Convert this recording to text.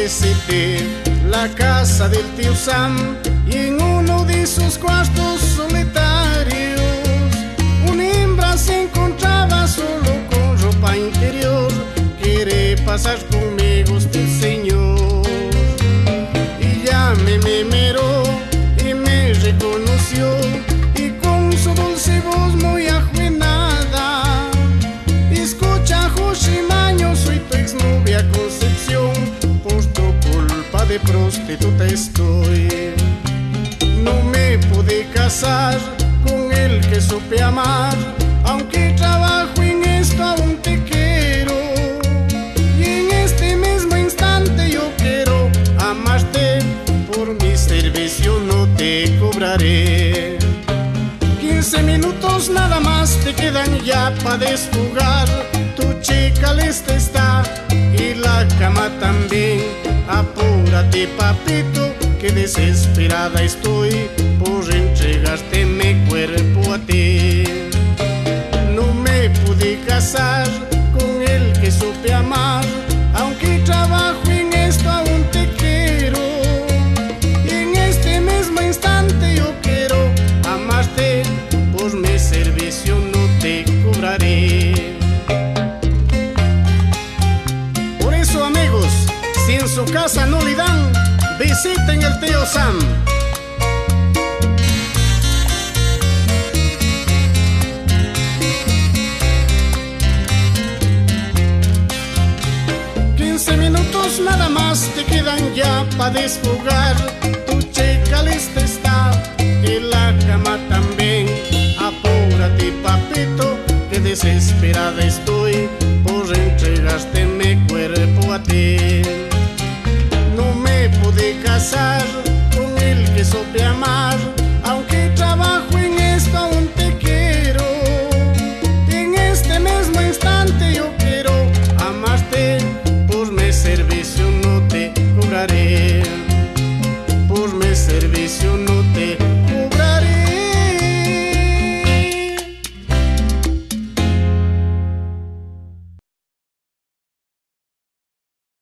visité la casa del tío Sam y en uno de sus cuartos solitarios una hembra se encontraba solo con ropa interior. Quiere pasar conmigo usted, señor. Y ya me miró y me reconoció y con su dulce voz muy ajuenada: escucha, Joshimaño, soy tu exnovia Concepción, por tu culpa de prostituta estoy. No me pude casar con el que supe amar, aunque trabajo en esto aún te quiero. Y en este mismo instante yo quiero amarte, por mi servicio no te cobraré. 15 minutos nada más te quedan ya para desjugar. Tu chica lista está y la cama también. Apúrate, papito, que desesperada estoy por entregarte mi cuerpo a ti. No me pude casar con el que supe amar, aunque trabajo en esto aún te quiero. Y en este mismo instante yo quiero amarte, por mi servicio no te cobraré. Por eso, amigos, si en su casa no le dan, visiten el tío Sam. Minutos nada más te quedan ya para desjugar. Tu chica lista está y la cama también. Apúrate, papito, que desesperada estoy por entregarte mi cuerpo a ti. No me pude casar con el que supe amar, aunque trabajo en esto aún te quiero. En este mismo instante yo quiero amarte, por mi servicio no te cobraré. Por mi servicio no te